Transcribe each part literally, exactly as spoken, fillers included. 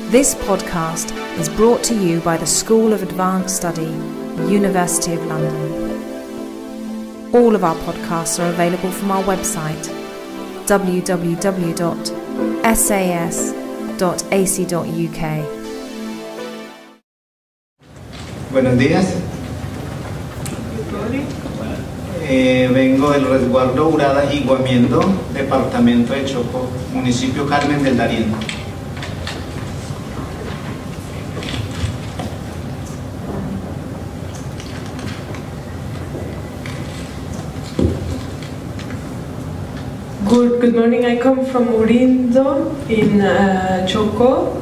This podcast is brought to you by the School of Advanced Study, University of London. All of our podcasts are available from our website, w w w dot s a s dot a c dot u k. Buenos días. Eh, vengo del resguardo Urada y Guamiendo, departamento de Chocó, municipio Carmen del Darién. Good, good morning. I come from Urindo in uh, Chocó,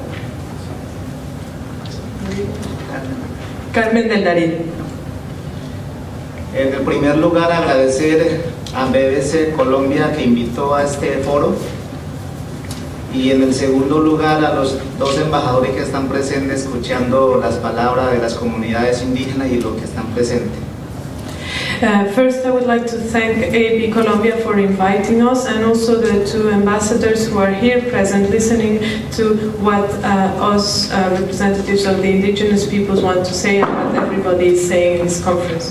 Carmen del Darién. En el primer lugar, agradecer a B B C Colombia que invitó a este foro, y en el segundo lugar a los dos embajadores que están presentes escuchando las palabras de las comunidades indígenas y lo que están presentes. Uh, first, I would like to thank A B Colombia for inviting us, and also the two ambassadors who are here present listening to what uh, us uh, representatives of the indigenous peoples want to say and what everybody is saying in this conference.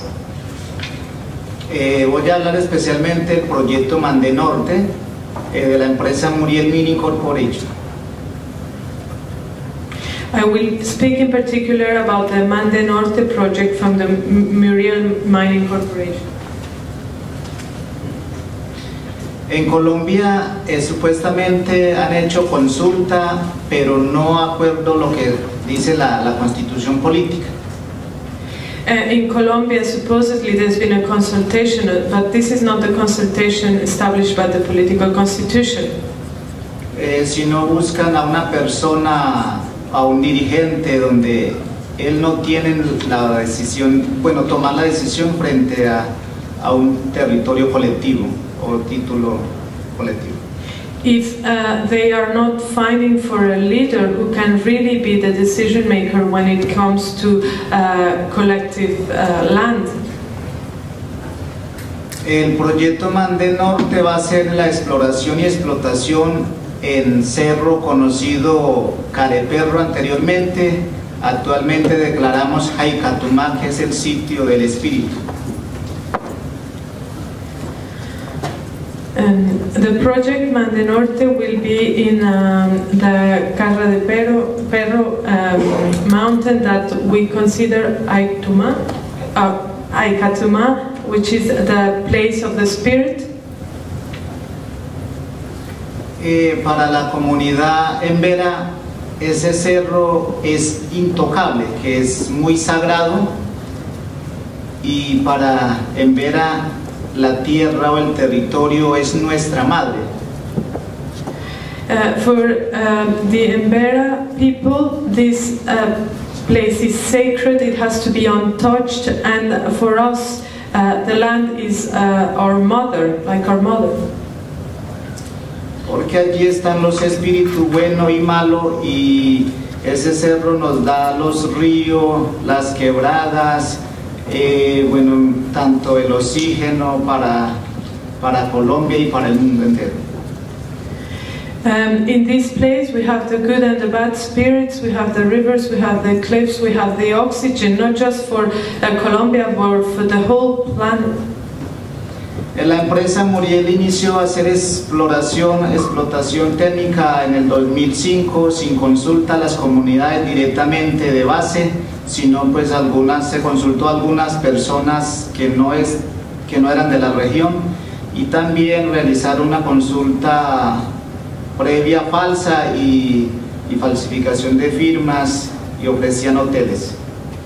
Eh, voy a hablar especialmente del proyecto Mande Norte eh, de la empresa Muriel Mining Corporation. I will speak in particular about the Mande Norte project from the Muriel Mining Corporation. En Colombia eh, supuestamente han hecho consulta, pero no acuerdo lo que dice la, la constitución política. Uh, in Colombia, supposedly there's been a consultation, but this is not the consultation established by the political constitution. Eh, si no buscan a una persona, a un dirigente donde él no tiene la decisión, bueno, tomar la decisión frente a, a un territorio colectivo o título colectivo. If uh, they are not finding for a leader who can really be the decision maker when it comes to uh, collective uh, land. El proyecto Mande Norte va a ser la exploración y explotación en cerro conocido Careperro anteriormente. Actualmente declaramos Jaicatumá, que es el sitio del espíritu. Um, the project Mande Norte will be in um, the Carra de Perro, Perro um, mountain that we consider Aituma, uh, Aikatuma, which is the place of the spirit. Eh, para la comunidad embera, ese cerro es intocable, que es muy sagrado, y para Embera la tierra o el territorio es nuestra madre. Uh, for uh, the Embera people, this uh, place is sacred, it has to be untouched, and for us uh, the land is uh, our mother, like our mother. Porque allí están los espíritus bueno y malo, y ese cerro nos da los ríos, las quebradas, eh, bueno, tanto el oxígeno para, para Colombia y para el mundo entero. Um, in this place we have the good and the bad spirits, we have the rivers, we have the cliffs, we have the oxygen, not just for uh, Colombia, but for the whole planet. La empresa Muriel inició a hacer exploración, explotación técnica en el dos mil cinco sin consulta a las comunidades directamente de base, sino pues algunas, se consultó a algunas personas que no, es, que no eran de la región, y también realizar una consulta previa falsa y, y falsificación de firmas, y ofrecían hoteles.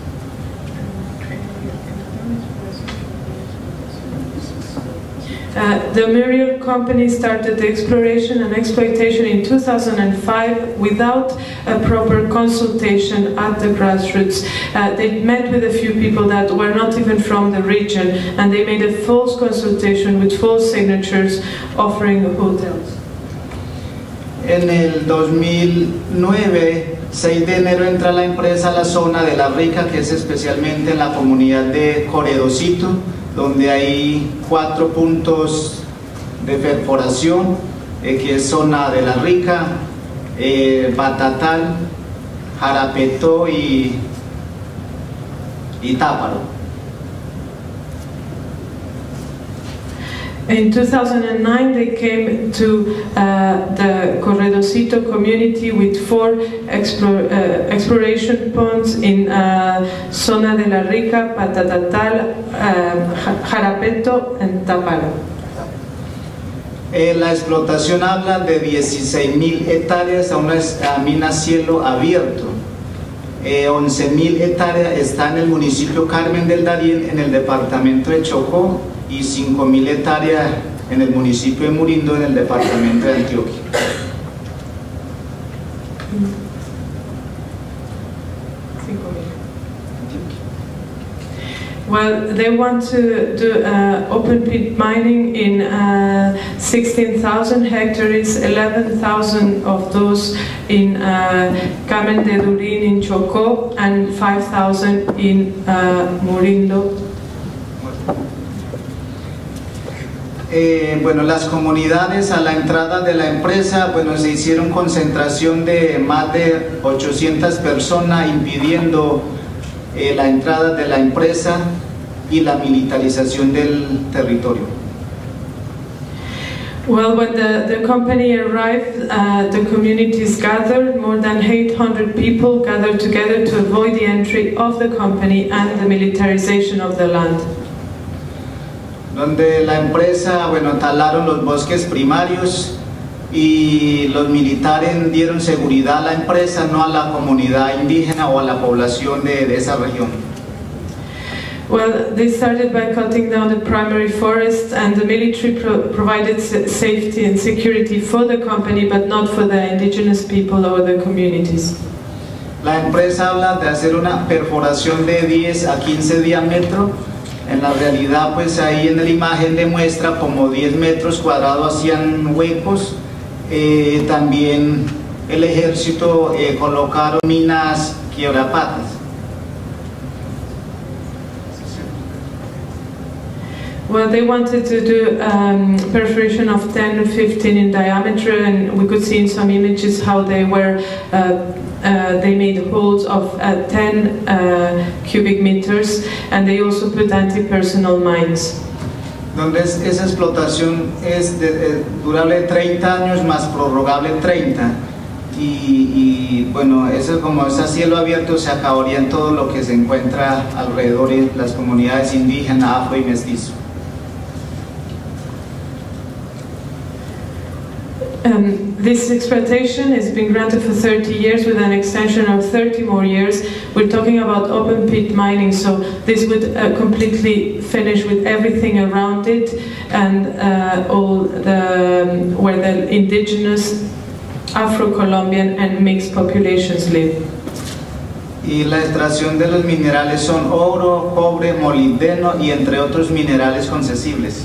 Uh, the Muriel company started the exploration and exploitation in two thousand five without a proper consultation at the grassroots. Uh, they met with a few people that were not even from the region, and they made a false consultation with false signatures offering hotels. En el dos mil nueve, seis de enero, entra la empresa a la zona de La Rica, que es especialmente en la comunidad de Coredocito, donde hay cuatro puntos de perforación, eh, que es zona de La Rica, eh, Batatal, Jarapeto y, y Táparo. In two thousand nine, they came to uh, the Corredocito community with four explore, uh, exploration points in uh, Zona de la Rica, Patatatal, uh, Jarapeto, and Táparo. Eh, la explotación habla de dieciséis mil hectáreas a una a mina cielo abierto. Eh, once mil hectáreas está en el municipio Carmen del Darién, en el departamento de Chocó, y cinco mil hectáreas en el municipio de Murindo, en el departamento de Antioquia. Well, they want to do uh, open pit mining in uh, sixteen thousand hectares, eleven thousand of those in uh, Carmen de Durín in Chocó, and five thousand in uh, Murindo. Eh, bueno, las comunidades a la entrada de la empresa, bueno, se hicieron concentración de más de ochocientas personas, impidiendo eh, la entrada de la empresa y la militarización del territorio. Well, when the, the company arrived, uh, the communities gathered, more than eight hundred people gathered together to avoid the entry of the company and the militarization of the land. Donde la empresa, bueno, talaron los bosques primarios y los militares dieron seguridad a la empresa, no a la comunidad indígena o a la población de, de esa región. Well, they started by cutting down the primary forest, and the military pro provided safety and security for the company, but not for the indigenous people or the communities. La empresa habla de hacer una perforación de diez a quince diámetros. En la realidad, pues ahí en la imagen demuestra como diez metros cuadrados hacían huecos. Eh, también el ejército eh, colocaron minas quiebrapatas. Well, they wanted to do um, perforation of ten to fifteen in diameter, and we could see in some images how they were, uh, uh, they made holes of uh, ten uh, cubic meters, and they also put anti-personnel mines. Donde es, esa explotación es de, de, durable treinta años más prorrogable treinta. Y, y bueno, eso como es a cielo abierto, se acabaría en todo lo que se encuentra alrededor de las comunidades indígenas, afro y mestizo. Um, this exploitation has been granted for thirty years with an extension of thirty more years. We're talking about open pit mining, so this would uh, completely finish with everything around it, and uh, all the um, where the indigenous, Afro-Colombian and mixed populations live. Y la extracción de los minerales son oro, cobre, molibdeno y entre otros minerales concesibles.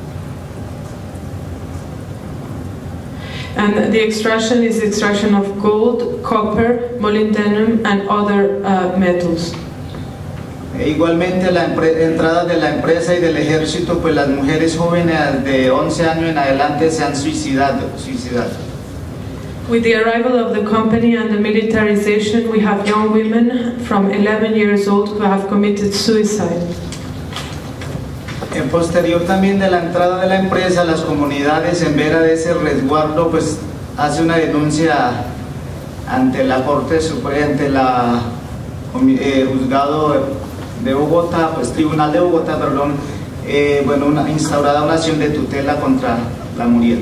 And the extraction is extraction of gold, copper, molybdenum and other uh, metals. E igualmente la entrada de la empresa y del ejército, pues las mujeres jóvenes de once años en adelante se han suicidado. suicidado. With the arrival of the company and the militarization, we have young women from eleven years old who have committed suicide. En posterior también de la entrada de la empresa, las comunidades en vera de ese resguardo pues hace una denuncia ante la Corte Suprema, ante la eh, juzgado de Bogotá, pues Tribunal de Bogotá, perdón, eh, bueno, una, instaurada una acción de tutela contra la Muriel.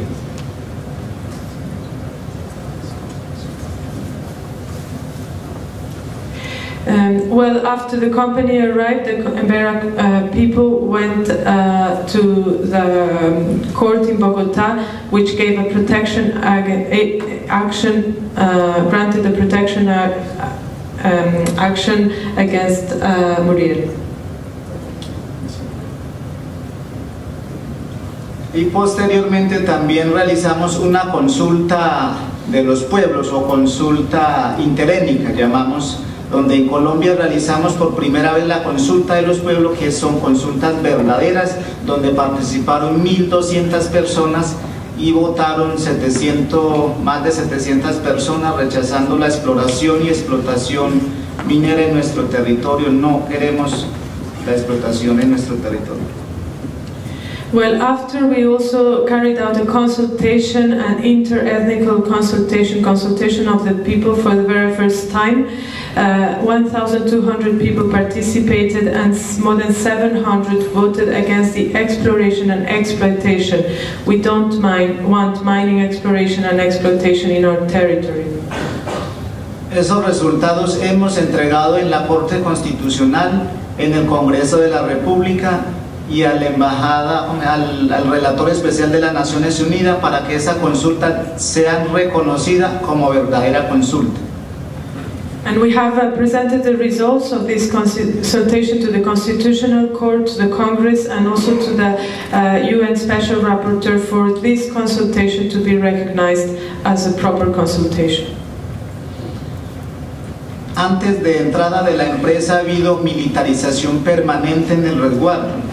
Um, well, after the company arrived, the Embera uh, people went uh, to the um, court in Bogota, which gave a protection ag action, uh, granted the protection uh, um, action against uh, Muriel. Y posteriormente también realizamos una consulta de los pueblos o consulta interétnica, llamamos, donde en Colombia realizamos por primera vez la consulta de los pueblos, que son consultas verdaderas, donde participaron mil doscientas personas y votaron setecientos, más de setecientas personas rechazando la exploración y explotación minera en nuestro territorio. No queremos la explotación en nuestro territorio. Well, after we also carried out a consultation, an inter-ethnical consultation, consultation of the people for the very first time, uh, one thousand two hundred people participated and more than seven hundred voted against the exploration and exploitation. We don't mind, want mining, exploration and exploitation in our territory. Esos resultados hemos entregado en la Corte Constitucional, en el Congreso de la República y a la embajada, al, al relator especial de las Naciones Unidas, para que esa consulta sea reconocida como verdadera consulta. And we have uh, presented the results of this consultation to the Constitutional Court, to the Congress, and also to the uh, U N Special Rapporteur for this consultation to be recognized as a proper consultation. Antes de entrada de la empresa ha habido militarización permanente en el resguardo.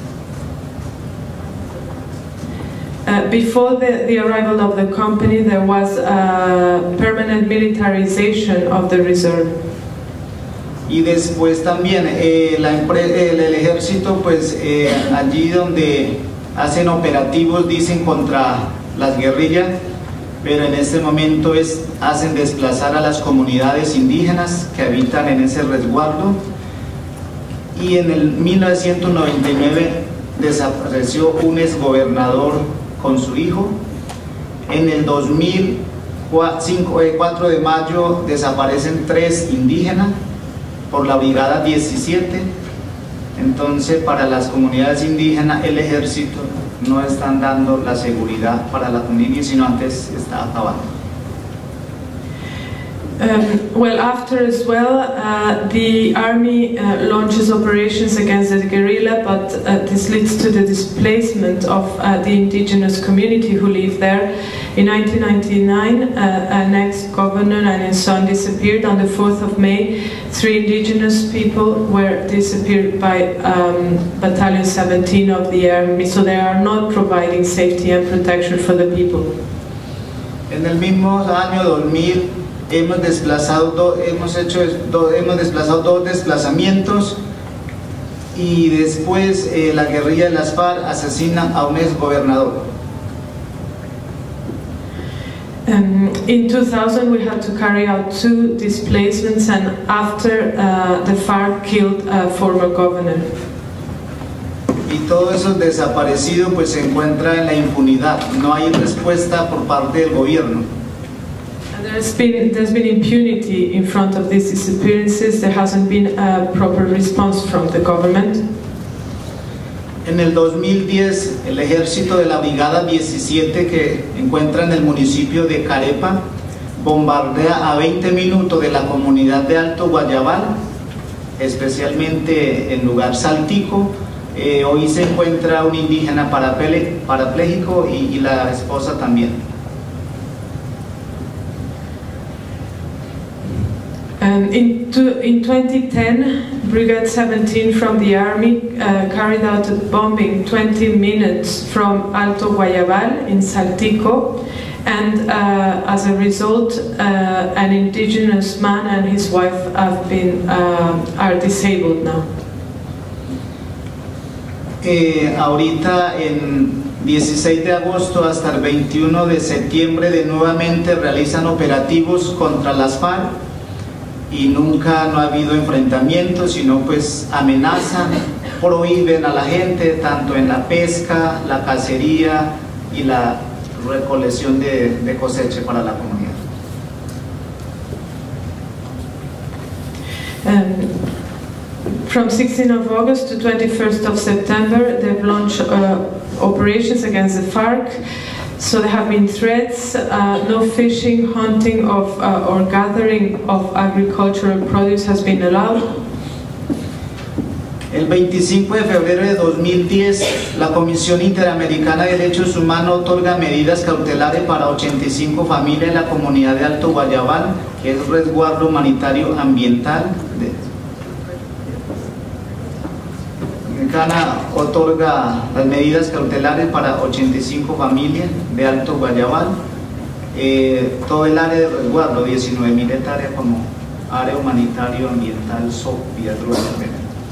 Uh, before the, the arrival of the company, there was a permanent militarization of the reserve. Y después también eh, la el, el ejército, pues eh, allí donde hacen operativos, dicen, contra las guerrillas, pero en este momento es, hacen desplazar a las comunidades indígenas que habitan en ese resguardo. Y en el mil novecientos noventa y nueve desapareció un exgobernador con su hijo. En el dos mil cuatro de mayo desaparecen tres indígenas por la brigada diecisiete. Entonces, para las comunidades indígenas el ejército no están dando la seguridad para la comunidad, sino antes está acabando. Um, well, after as well, uh, the army uh, launches operations against the guerrilla, but uh, this leads to the displacement of uh, the indigenous community who live there. In nineteen ninety-nine, uh, an ex-governor and his son disappeared. On the fourth of May, three indigenous people were disappeared by um, Battalion seventeen of the army, so they are not providing safety and protection for the people. En el mismo año dos mil, hemos desplazado, do, hemos hecho do, hemos desplazado dos desplazamientos y después eh, la guerrilla de las FARC asesina a un exgobernador. Um, in two thousand we had to carry out two displacements, and after uh, the FARC killed a former governor. Y todo eso desaparecido pues se encuentra en la impunidad, no hay respuesta por parte del gobierno. There's been, there's been impunity in front of these disappearances. There hasn't been a proper response from the government. En el dos mil diez, el ejército de la brigada diecisiete, que encuentra en el municipio de Carepa, bombardea a veinte minutos de la comunidad de Alto Guayabal, especialmente en lugar Saltico. Eh, hoy se encuentra un indígena parapléjico y, y la esposa también. Um, in, to, in twenty ten, Brigade seventeen from the army uh, carried out a bombing twenty minutes from Alto Guayabal in Saltico, and uh, as a result, uh, an indigenous man and his wife have been uh, are disabled now. Eh, ahorita en dieciséis de agosto hasta el veintiuno de septiembre de nuevamente realizan operativos contra las FARC. Y nunca no ha habido enfrentamientos, sino pues amenazan, prohíben a la gente tanto en la pesca, la cacería y la recolección de, de cosecha para la comunidad. Um, from sixteenth of August to twenty-first of September, they've launched uh, operations against the FARC. So there have been threats, uh, no fishing, hunting of, uh, or gathering of agricultural produce has been allowed. El veinticinco de febrero de dos mil diez, la Comisión Interamericana de Derechos Humanos otorga medidas cautelares para ochenta y cinco familias en la comunidad de Alto Guayabal, que es resguardo humanitario ambiental. De, Dominicana otorga las medidas cautelares para ochenta y cinco familias de Alto Guayabal, eh, todo el área de resguardo, diecinueve mil hectáreas como área humanitario, ambiental, S O P, Vías Rurales.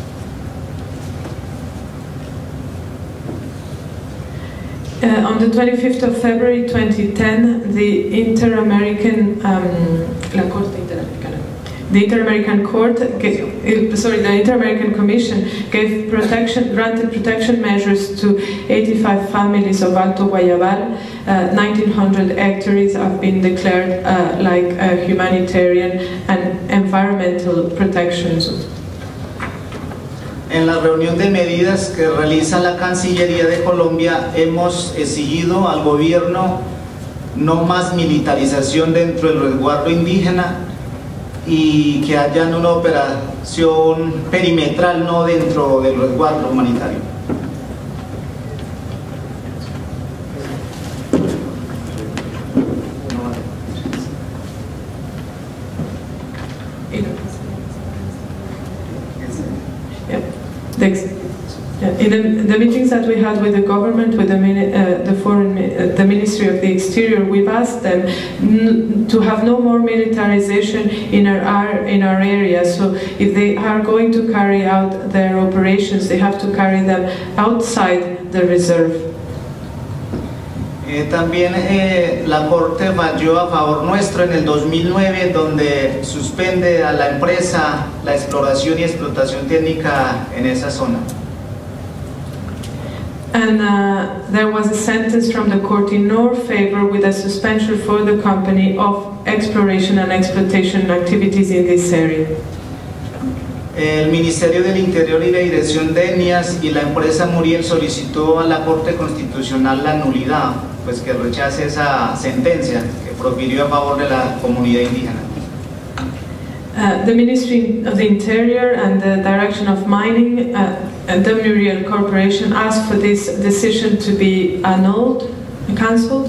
Uh, on the twenty-fifth of February twenty ten, the Inter-American um, la Corte Interamericana, the Inter-American Court, gave, sorry, the Inter-American Commission gave protection, granted protection measures to eighty-five families of Alto Guayabal. Uh, nineteen hundred hectares have been declared uh, like uh, humanitarian and environmental protections. En la reunión de medidas que realiza la Cancillería de Colombia hemos exigido al gobierno no más militarización dentro del resguardo indígena y que haya una operación perimetral no dentro del resguardo humanitario. In the, the meetings that we had with the government, with the, uh, the foreign, uh, the Ministry of the Exterior, we've asked them n to have no more militarization in our in our area. So if they are going to carry out their operations, they have to carry them outside the reserve. Eh, también eh, la Corte falló a favor nuestro en el dos mil nueve, donde suspende a la empresa la exploración y explotación técnica en esa zona. And uh, there was a sentence from the court in our favor with a suspension for the company of exploration and exploitation activities in this area. El Ministerio del Interior y la Dirección de Etnias y la empresa Muriel solicitó a la Corte Constitucional la nulidad, pues que rechace esa sentencia que profirió a favor de la comunidad indígena. Uh, the Ministry of the Interior and the Direction of Mining uh, and the Muriel Corporation asked for this decision to be annulled, cancelled.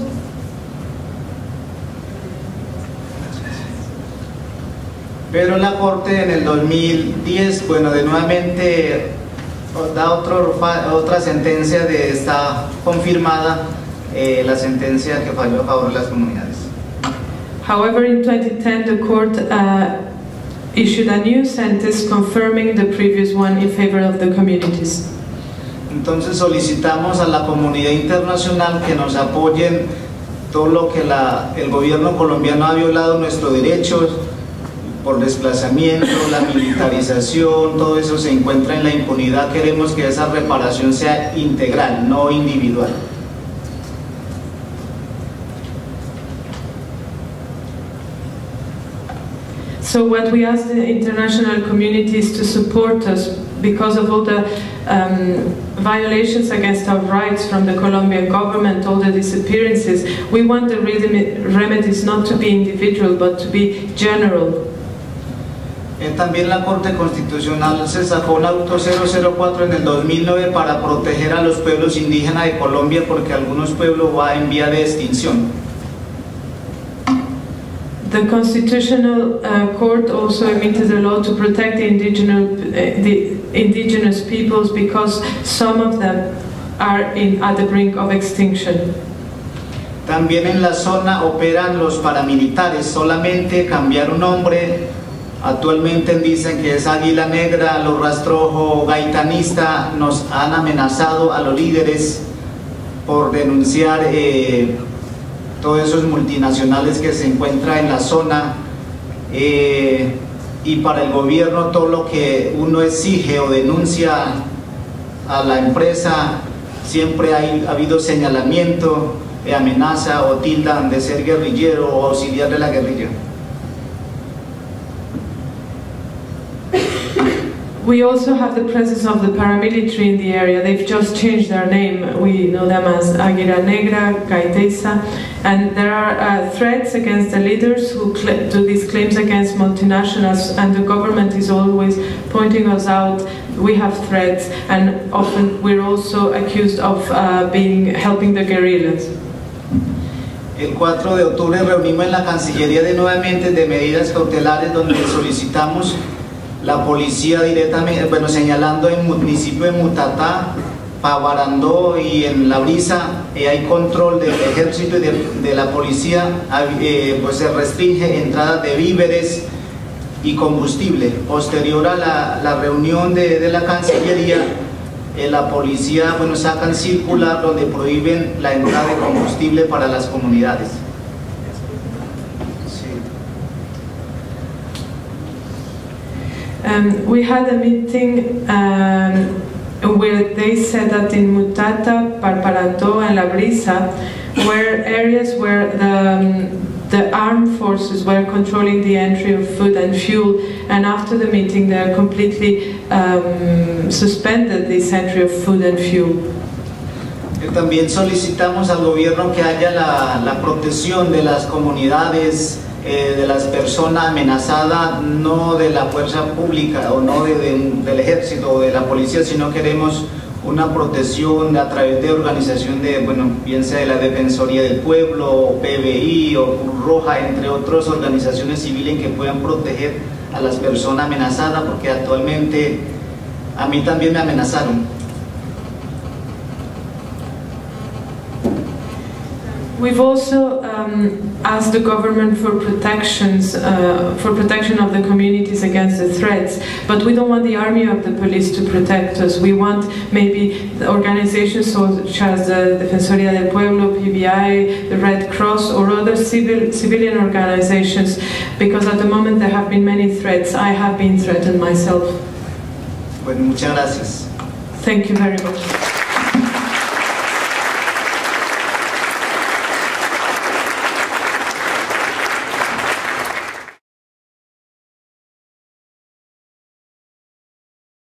Pero la Corte en el dos mil diez, bueno, de nuevamente da otro, otra sentencia de esta confirmada eh, la sentencia que falló a favor de las comunidades. However, in twenty ten, the court uh, issued a new sentence confirming the previous one in favor of the communities. Entonces solicitamos a la comunidad internacional que nos apoyen todo lo que la, el gobierno colombiano ha violado nuestros derechos por desplazamiento, la militarización, todo eso se encuentra en la impunidad. Queremos que esa reparación sea integral, no individual. So what we ask the international community is to support us because of all the um, violations against our rights from the Colombian government, all the disappearances. We want the remedies not to be individual but to be general. Eh, también la Corte Constitucional se sacó un auto cero cero cuatro en el dos mil nueve para proteger a los pueblos indígenas de Colombia porque algunos pueblos van en vía de extinción. The Constitutional uh, Court also emitted a law to protect the indigenous, uh, the indigenous peoples because some of them are in, at the brink of extinction. También en la zona operan los paramilitares, solamente cambiaron nombre. Actualmente dicen que es Águila Negra, los Rastrojo Gaitanista. Nos han amenazado a los líderes por denunciar eh, todos esos multinacionales que se encuentran en la zona, eh, y para el gobierno todo lo que uno exige o denuncia a la empresa siempre hay, ha habido señalamiento, eh, amenaza o tildan de ser guerrillero o auxiliar de la guerrilla. We also have the presence of the paramilitary in the area. They've just changed their name. We know them as Águila Negra, Gaitesa, and there are uh, threats against the leaders who do these claims against multinationals, and the government is always pointing us out. We have threats, and often we're also accused of uh, being helping the guerrillas. El cuatro de octubre reunimos en la Cancillería de nuevamente de medidas cautelares donde solicitamos la policía directamente, bueno, señalando en el municipio de Mutatá, Pavarandó y en La Brisa, eh, hay control del ejército y de, de la policía, eh, pues se restringe entradas de víveres y combustible. Posterior a la, la reunión de, de la Cancillería, eh, la policía, bueno, sacan circular donde prohíben la entrada de combustible para las comunidades. Um, we had a meeting um, where they said that in Mutata, Parparandó and La Brisa were areas where the, um, the armed forces were controlling the entry of food and fuel, and after the meeting they completely um, suspended this entry of food and fuel. También solicitamos al gobierno que haya la, la protección de las comunidades, Eh, de las personas amenazadas, no de la fuerza pública o no de, de, del ejército o de la policía, sino queremos una protección a través de organización de, bueno, bien sea de la Defensoría del Pueblo, o P B I o Cruz Roja, entre otras organizaciones civiles que puedan proteger a las personas amenazadas, porque actualmente a mí también me amenazaron. We've also um, asked the government for protections, uh, for protection of the communities against the threats, but we don't want the army of the police to protect us. We want maybe the organizations such as the Defensoría del Pueblo, P B I, the Red Cross, or other civil, civilian organizations, because at the moment there have been many threats. I have been threatened myself. Bueno, muchas gracias. Thank you very much.